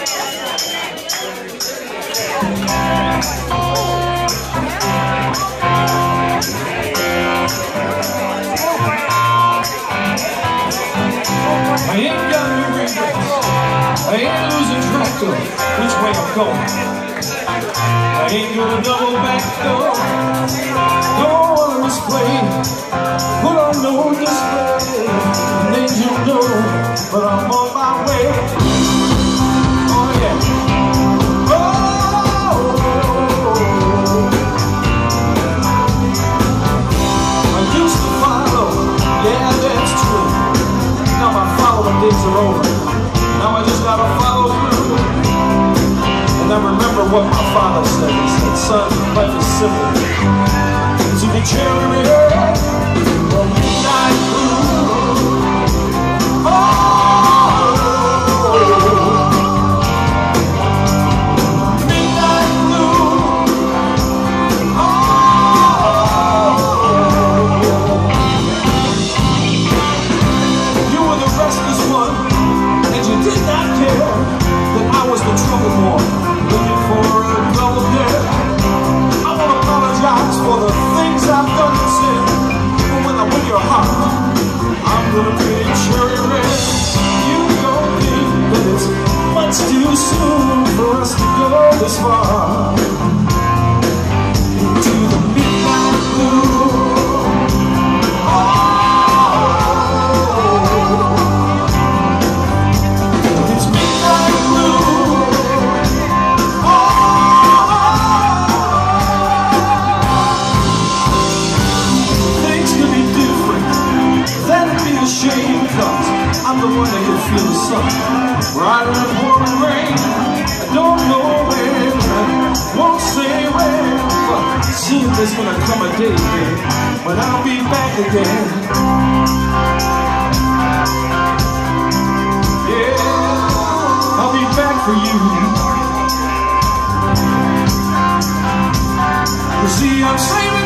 I ain't got no regrets. I ain't losing track of which way I'm going. I ain't gonna double back, though. Don't wanna misplay. Put on no display. An angel know, but I'm on my way. Oh yeah. Oh. I used to follow. Yeah, that's true. Now my following days are over. Now I just gotta follow through. And I remember what my father said. He said, son, life is simple. To be cherry or midnight blue. Oh, midnight blue. You were the restless one, and you did not care that I was the troubled one, looking for a double dare. I want to apologize for the things I've done and said, but when I win your heart, I'm gonna be cherry red. You don't think that it's much too soon for us to go this far into the midnight blue. I'm the one that can feel the sun, brighter than pouring rain. I don't know when, I won't say when, but soon there's gonna come a day when I'll be back again. Yeah, I'll be back for you. You see, I'm saving